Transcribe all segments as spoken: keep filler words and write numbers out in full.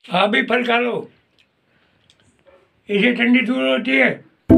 हाँ भी फल खा लो, इससे ठंडी दूर होती है।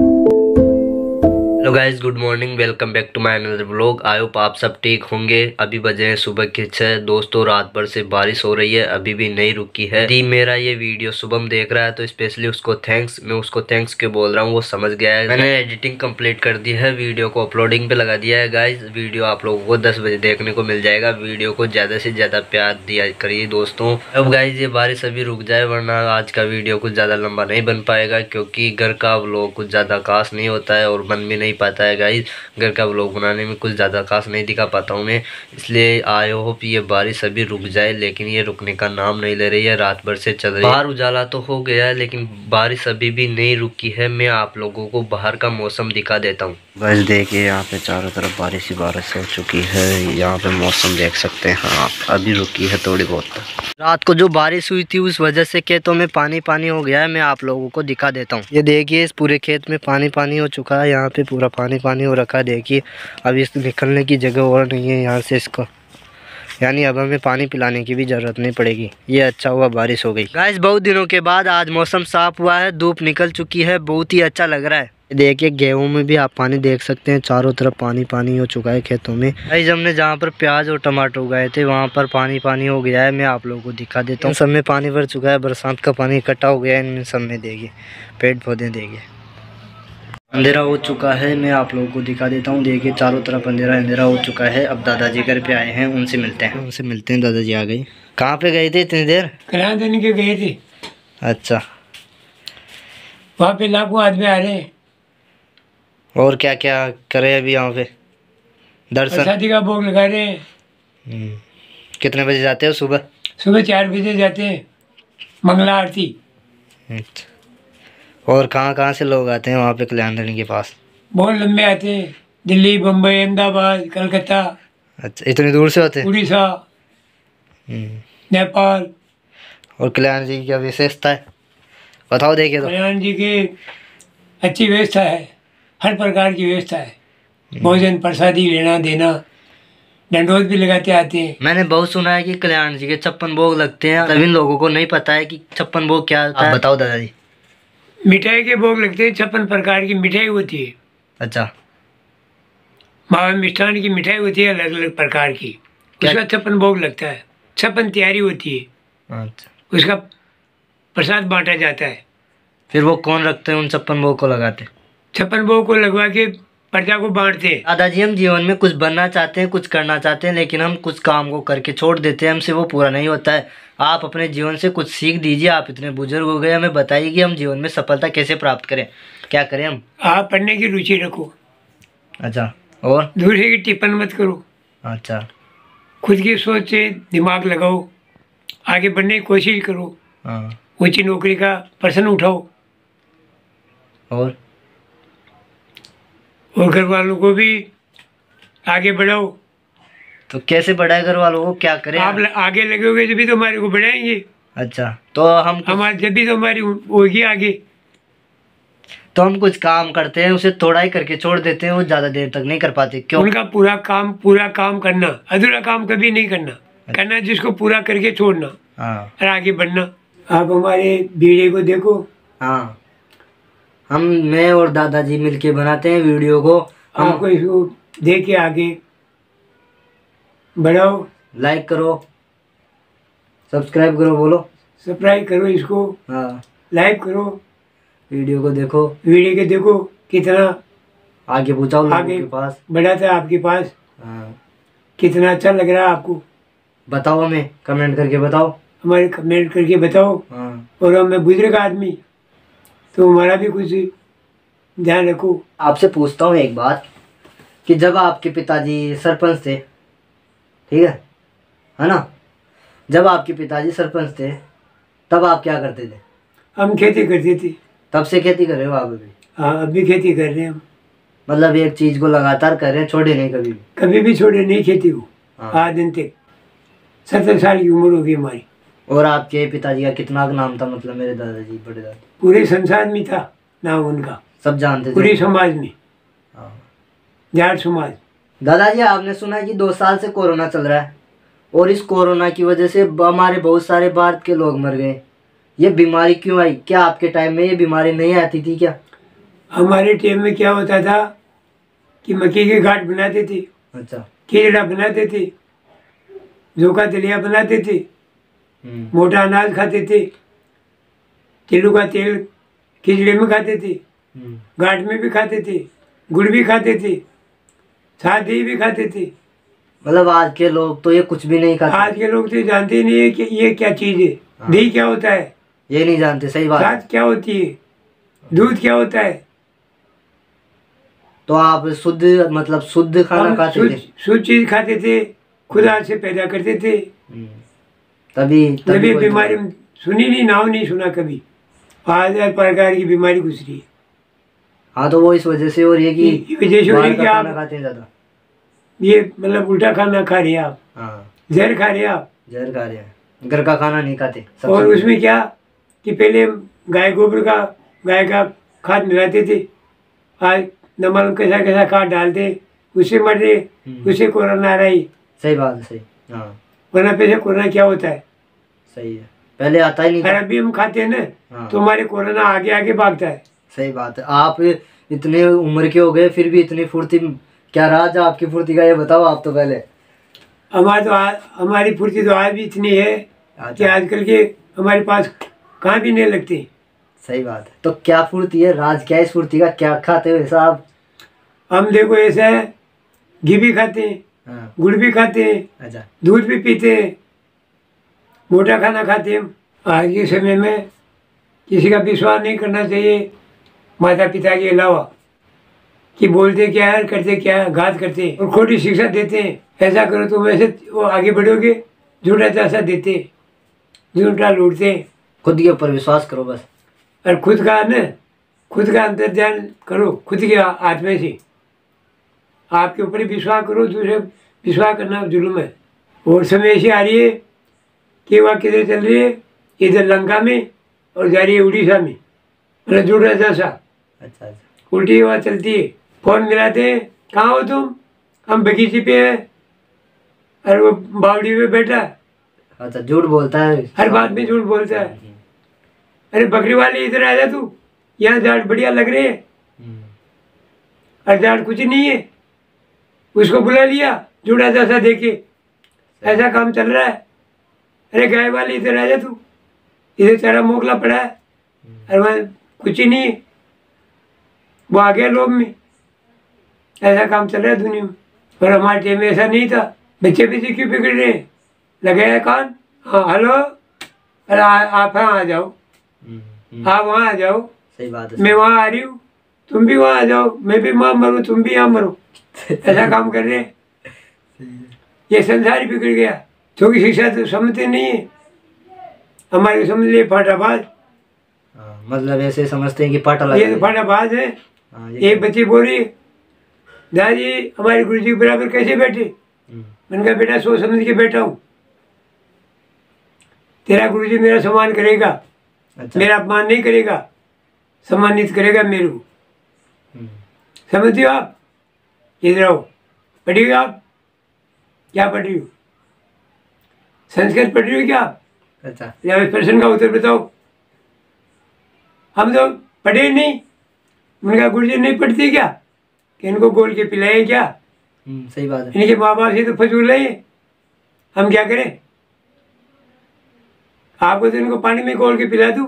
Hello guys, good morning, welcome back to my another vlog. I hope आप सब ठीक होंगे। अभी बजे हैं सुबह के छः। दोस्तों, रात भर से बारिश हो रही है, अभी भी नहीं रुकी है। यदि मेरा ये वीडियो शुभम देख रहा है तो स्पेशली उसको थैंक्स। मैं उसको थैंक्स क्यों बोल रहा हूँ वो समझ गया है। मैंने एडिटिंग कंप्लीट कर दी है, वीडियो को अपलोडिंग पे लगा दिया है। गाइज, वीडियो आप लोगों को दस बजे देखने को मिल जाएगा। वीडियो को ज्यादा से ज्यादा प्यार दिया करिए दोस्तों। अब गाइज ये बारिश अभी रुक जाए, वरना आज का वीडियो कुछ ज्यादा लंबा नहीं बन पाएगा, क्योंकि घर का व्लॉग कुछ ज्यादा खास नहीं होता है और बन भी नहीं पाता है। गाइस, घर का व्लॉग बनाने में कुछ ज़्यादा खास नहीं दिखा पाता हूँ मैं, इसलिए आई होप ये बारिश अभी रुक जाए। लेकिन ये रुकने का नाम नहीं ले रही है, रात भर से चल रही है। बाहर उजाला तो हो गया है लेकिन बारिश अभी भी नहीं रुकी है। मैं आप लोगों को बाहर का मौसम दिखा देता हूँ। बस देखिए, यहाँ पे चारों तरफ बारिश ही बारिश हो चुकी है। यहाँ पे मौसम देख सकते हैं आप, अभी रुकी है थोड़ी बहुत। रात को जो बारिश हुई थी उस वजह से खेतों में पानी पानी हो गया है। मैं आप लोगों को दिखा देता हूँ। ये देखिए, इस पूरे खेत में पानी पानी हो चुका है। यहाँ पे पूरा पानी पानी हो रखा है। देखिए, अब इस निकलने की जगह और नहीं है यहाँ से इसको, यानी अब हमें पानी पिलाने की भी ज़रूरत नहीं पड़ेगी। ये अच्छा हुआ बारिश हो गई। गाइस, बहुत दिनों के बाद आज मौसम साफ हुआ है, धूप निकल चुकी है, बहुत ही अच्छा लग रहा है। देखिए, गेहूं में भी आप पानी देख सकते हैं, चारों तरफ पानी पानी हो चुका है खेतों में। गाइस, हमने जहाँ पर प्याज और टमाटर उगाए थे वहाँ पर पानी पानी हो गया है। मैं आप लोगों को दिखा देता हूँ। सब में पानी भर चुका है, बरसात का पानी इकट्ठा हो गया है इनमें सब में। देखिए, पेड़ पौधे देखिए, अंधेरा हो चुका है। मैं आप लोगों को दिखा देता हूँ। देखिए, चारों तरफ अंधेरा अंधेरा हो चुका है। अब दादाजी घर पे आए हैं, उनसे मिलते हैं उनसे मिलते हैं दादाजी आ गई। कहाँ पे गए थे इतनी देर? किराया देने के गए थे। अच्छा, वहाँ पे लाखों आदमी आ रहे हैं। और क्या क्या करे अभी यहाँ पे? दर्शन, शादी का भोग लगा रहे हैं। कितने बजे जाते हो? सुबह सुबह चार बजे जाते हैं, मंगला आरती। अच्छा, और कहाँ कहाँ से लोग आते हैं वहाँ पे कल्याण के पास? बहुत लंबे आते हैं, दिल्ली, बम्बई, अहमदाबाद, कलकत्ता। अच्छा, इतनी दूर से होते हैं? उड़ीसा, नेपाल। और कल्याण जी की क्या विशेषता है बताओ। देखिए, तो कल्याण जी की अच्छी व्यवस्था है, हर प्रकार की व्यवस्था है। भोजन प्रसादी लेना देना, दंडोत भी लगाते आते हैं। मैंने बहुत सुना है कि कल्याण जी के छप्पन भोग लगते हैं। सभी लोगों को नहीं पता है कि छप्पन भोग क्या होता है। बताओ दादाजी। मिठाई के भोग लगते हैं, छप्पन प्रकार की मिठाई होती है। अच्छा, मावा मिष्ठान की मिठाई होती है अलग अलग प्रकार की, उसका छप्पन भोग लगता है। छप्पन तैयारी होती है। अच्छा, उसका प्रसाद बांटा जाता है। फिर वो कौन रखते हैं उन छप्पन भोग को लगाते? छप्पन भोग को लगवा के प्रजा को बांटते हैं। दादाजी, हम जीवन में कुछ बनना चाहते हैं, कुछ करना चाहते हैं, लेकिन हम कुछ काम को करके छोड़ देते हैं, हमसे वो पूरा नहीं होता है। आप अपने जीवन से कुछ सीख दीजिए। आप इतने बुजुर्ग हो गए, हमें बताइए कि हम जीवन में सफलता कैसे प्राप्त करें, क्या करें हम? आप पढ़ने की रुचि रखो। अच्छा, और दूसरे की टिप्पण मत करो। अच्छा, खुद की सोच से दिमाग लगाओ, आगे बढ़ने की कोशिश करो। हाँ, ऊंची नौकरी का प्रश्न उठाओ, और और घर वालों को भी आगे बढ़ाओ। तो कैसे बढ़ाए घर वालों को, क्या करें? आप ल, आगे लगोगे जब भी तो हमारे को बढ़ाएंगे। अच्छा, तो हम हमारे जब भी तो हमारी होगी आगे। तो हम कुछ काम करते हैं, उसे थोड़ा ही करके छोड़ देते हैं, वो ज्यादा देर तक नहीं कर पाते। क्यों? उनका पूरा काम पूरा काम करना, अधूरा काम कभी नहीं करना। करना जिसको पूरा करके छोड़ना, हाँ, और आगे बढ़ना। आप हमारे वीडियो को देखो। हाँ, हम मैं और दादाजी मिलके बनाते हैं वीडियो को। हम आपको इसको देख के आगे बढ़ाओ। लाइक करो, सब्सक्राइब करो, बोलो सब्सक्राइब करो इसको, हाँ, लाइक करो, वीडियो को देखो, वीडियो के देखो कितना आगे पहुँचाओ लोगों आगे के पास। बढ़ा था आपके पास। हाँ, कितना अच्छा लग रहा है आपको, बताओ, हमें कमेंट करके बताओ। हमारे कमेंट करके बताओ। हाँ, और हम मैं बुजुर्ग आदमी, तो हमारा भी कुछ ध्यान रखो। आपसे पूछता हूँ एक बात, कि जब आपके पिताजी सरपंच थे, ठीक है है ना, जब आपके पिताजी सरपंच थे तब आप क्या करते थे? हम खेती करते थे। तब से खेती कर रहे हो आप अभी? हाँ, अब भी खेती कर रहे हैं हम। मतलब एक चीज को लगातार कर रहे हैं, छोड़े नहीं कभी भी? कभी भी छोड़े नहीं खेती को। हाँ। आज दिन तक सत्तर साल की उम्र होगी हमारी। और आपके पिताजी का कितना नाम था? मतलब मेरे दादाजी, बड़े दादा, पूरे संसार में था नाम उनका, सब जानते थे पूरे समाज में, हाँ। जाट समाज। दादाजी, आपने सुना है कि दो साल से कोरोना चल रहा है, और इस कोरोना की वजह से हमारे बहुत सारे भारत के लोग मर गए, ये बीमारी क्यों आई? क्या आपके टाइम में ये बीमारी नहीं आती थी क्या? हमारे टाइम में क्या होता था कि मक्की की गांठ बनाते थे, अच्छा। खिचड़ा बनाते थे, झोंका दलिया बनाते थे, हम्म। मोटा अनाज खाते थे, तिलों का तेल खिचड़े में खाते थे, हम्म। गांठ में भी खाते थे, गुड़ भी खाते थे, साथ दही भी खाते थे। मतलब आज के लोग तो ये कुछ भी नहीं खाते। आज के लोग तो जानते ही नहीं है कि ये क्या चीज है। हाँ। दही क्या होता है, ये नहीं जानते। सही बात है। छाछ क्या होती है, दूध क्या होता है। तो आप शुद्ध मतलब शुद्ध खाना हम खाते शुद्ध थे। शुद्ध चीज खाते थे, खुद हाथ से पैदा करते थे। हम्म। तभी कभी तभी कोई बीमारी सुनी नहीं, नाम नहीं सुना कभी। आज हर प्रकार की बीमारी घुस रही है। हाँ, तो वो इस वजह से हो रही है ये कि वजह से हो रही बाहर है कि का आप खाना खाते हैं ज्यादा। ये मतलब उल्टा खाना खा रहे हैं आप, हाँ, जहर खा रहे हैं आप। जहर खा रहे हैं, घर का खाना नहीं खाते। सबसे और बड़ी उसमें क्या कि पहले गाय गोबर का गाय का खाद मिलाते थे, आज न मालूम कैसा कैसा खाद डालते, उससे मर रहे, हम्म। उससे कोरोना आ रहा है। सही बात है। सही। हाँ, वरना पहले कोरोना क्या होता है, सही है। पहले आता ही नहीं और था। अभी हम खाते हैं ना, हाँ। तो हमारे कोरोना आगे आगे भागता है। सही बात है। आप इतने उम्र के हो गए फिर भी इतनी फुर्ती, क्या राज है आपकी फुर्ती का, ये बताओ आप तो पहले। हमारे तो आ- हमारी फुर्ती तो आज भी इतनी है कि अच्छा। आजकल के हमारे पास कहाँ भी नहीं लगती। सही बात है। तो क्या फुर्ती है, राज क्या है इस फुर्ती का, क्या खाते हो ऐसा आप? हम देखो ऐसा है, घी भी खाते हैं, हाँ। गुड़ भी खाते हैं, अच्छा। दूध भी पीते हैं, मोटा खाना खाते हैं। आज के समय में किसी का विश्वास नहीं करना चाहिए माता पिता के अलावा, कि बोलते क्या है करते क्या है, घात करते हैं और खोटी शिक्षा देते हैं। ऐसा करो तो वैसे वो आगे बढ़ोगे, झूठा चासा देते हैं, झूठा लूटते हैं। खुद के ऊपर विश्वास करो बस। और खुद का न खुद का अंतर ध्यान करो, खुद के आत्मा से आपके ऊपर ही विश्वास करो, दूसरे विश्वास करना जुल्म है। और समय ऐसी आ रही है कि वह किधर चल रही है, इधर लंका में और जा रही है उड़ीसा में, मतलब झूठा चासा अच्छा। अच्छा। उल्टी हवा चलती है। फोन मिलाते हैं, कहाँ हो तुम, हम बगीचे पे हैं, और वो बावड़ी में बैठा, अच्छा, झूठ बोलता है। हर बात में झूठ बोलता है। अरे बकरी वाले इधर आ जा तू, यहाँ झाड़ बढ़िया लग रहे हैं, और झाड़ कुछ नहीं है, उसको बुला लिया झूठा जैसा देखे, ऐसा काम चल रहा है। अरे गाय वाले इधर आ जा तू, इधर तेरा मोगला पड़ा है, और वह कुछ ही नहीं है, वो आ गया लोग में। ऐसा काम चल रहा है दुनिया में। और हमारे टाइम में ऐसा नहीं था। बच्चे बच्चे क्यों बिगड़ रहे हैं, लगाया कान, हाँ हेलो, अरे आ- आप हाँ आ जाओ, आप वहाँ आ जाओ, सही बात है। मैं वहाँ आ रही हूँ, तुम भी वहाँ आ जाओ, मैं भी वहाँ मरूँ, तुम भी यहाँ मरो। ऐसा काम कर रहे हैं। ये संसार ही बिगड़ गया, क्योंकि शिक्षा तो समझते नहीं है। हमारे समझ लिए फाटाबाज, हाँ, मतलब ऐसे समझते हैं कि पाटा लगा ये तो है। फाटाबाज है। हाँ, ये एक बच्ची बोल रही, दादी हमारे गुरु जी के बराबर कैसे बैठे। हम्म। मैंने कहा बेटा सोच समझ के बैठा हूँ, तेरा गुरु जी मेरा सम्मान करेगा, अच्छा। मेरा अपमान नहीं करेगा, सम्मानित करेगा मेरे को। हम्म। समझते हो आप, इधर आओ, पढ़ी हो आप, क्या पढ़ रही हो, संस्कृत पढ़ रही हो क्या आप, अच्छा। या इस प्रश्न का उत्तर बताओ। हम तो पढ़े ही नहीं। उनका गुरु जी नहीं पढ़ती क्या, कि इनको गोल के पिलाए क्या, हम्म, सही बात है। इनके माँ बाप से तो फजूल है ये, हम क्या करें। आपको तो इनको पानी में घोल के पिला दूँ,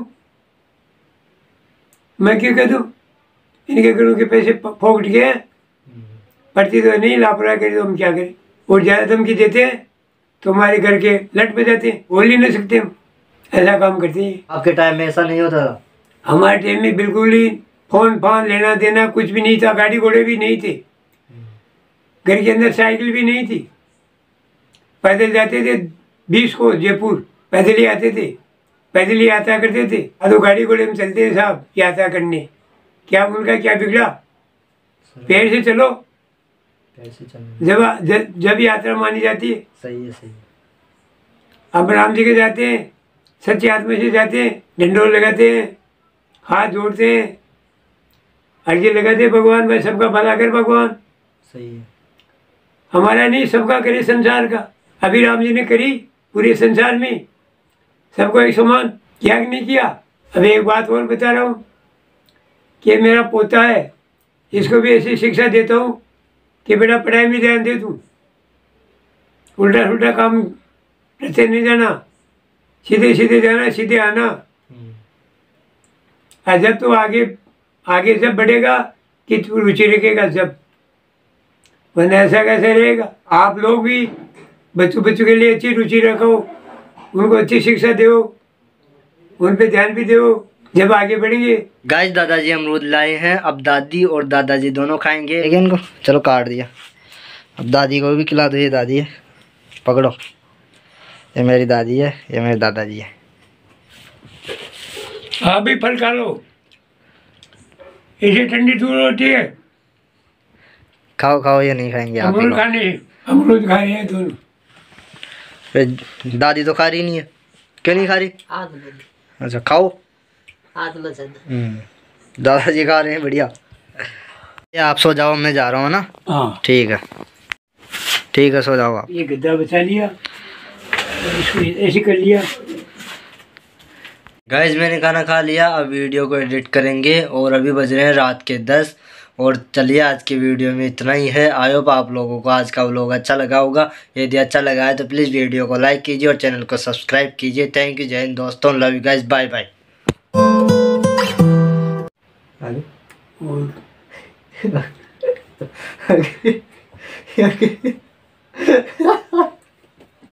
मैं क्यों कह दूँ, इनके गुरु के पैसे फोकट गए हैं, पढ़ती तो नहीं, लापरवाही करी तो हम क्या करें। और ज़्यादा धमकी देते हैं तो हमारे घर के लट बजाते हैं, बोल ही नहीं सकते हम, ऐसा काम करते हैं। आपके टाइम में ऐसा नहीं होता था? हमारे टाइम में बिल्कुल ही फोन फान लेना देना कुछ भी नहीं था, गाड़ी घोड़े भी नहीं थे, घर के अंदर साइकिल भी नहीं थी, पैदल जाते थे बीस को जयपुर, पैदल ही आते थे, पैदल ही यात्रा करते थे। अब तो गाड़ी घोड़े में चलते हैं साहब यात्रा करने, क्या उनका क्या बिगड़ा, पैर से चलो, कैसे चलना। जब जब जब यात्रा मानी जाती है। सही है। सही है। अब राम जी के जाते हैं, सच्चे आत्मा से जाते हैं, ढंडोर लगाते हैं, हाथ जोड़ते हैं, अर्जी लगाते हैं, भगवान भाई सबका भला कर भगवान, सही है। हमारा नहीं सबका करे संसार का। अभी राम जी ने करी पूरे संसार में सबको एक समान, क्या नहीं किया। अब एक बात और बता रहा हूँ कि मेरा पोता है, इसको भी ऐसी शिक्षा देता हूँ कि बेटा पढ़ाई में ध्यान दे, तू उल्टा उल्टा काम करते नहीं जाना, सीधे सीधे जाना, सीधे आना। और जब तू आगे आगे जब बढ़ेगा कि तू रुचि रखेगा जब, वरना ऐसा कैसे रहेगा। आप लोग भी बच्चों बच्चों के लिए अच्छी रुचि रखो, उनको अच्छी शिक्षा दो, उन पे ध्यान भी दो, जब आगे बढ़ेंगे। गाइस दादाजी अमरूद लाए हैं, अब दादी और दादाजी दोनों खाएंगे। ठीक है इनको, चलो काट दिया, अब दादी को भी खिला दो। ये दादी है, पकड़ो, ये मेरी दादी है, ये मेरे दादाजी है। आप भी फल खा लो, इसे ठंडी दूर होती है। खाओ खाओ, ये नहीं खाएंगे आप। अमरूद खाने, अमरूद खाए हैं दोनों। फिर दादी तो खा रही नहीं है, क्यों नहीं खा रही? अच्छा खाओ। दादाजी खा रहे हैं, बढ़िया। ये आप सो जाओ, मैं जा रहा हूँ ना। हाँ ठीक है, ठीक है, सो जाओ आप। ये गद्दा बचा लिया, इसको ऐसे कर लिया। गाइस मैंने खाना खा लिया, अब वीडियो को एडिट करेंगे और अभी बज रहे हैं रात के दस। और चलिए आज की वीडियो में इतना ही है। आई होप आप लोगों को आज का व्लॉग अच्छा लगा होगा। यदि अच्छा लगा है तो प्लीज़ वीडियो को लाइक कीजिए और चैनल को सब्सक्राइब कीजिए। थैंक यू, जय हिंद दोस्तों, love you guys, bye bye. और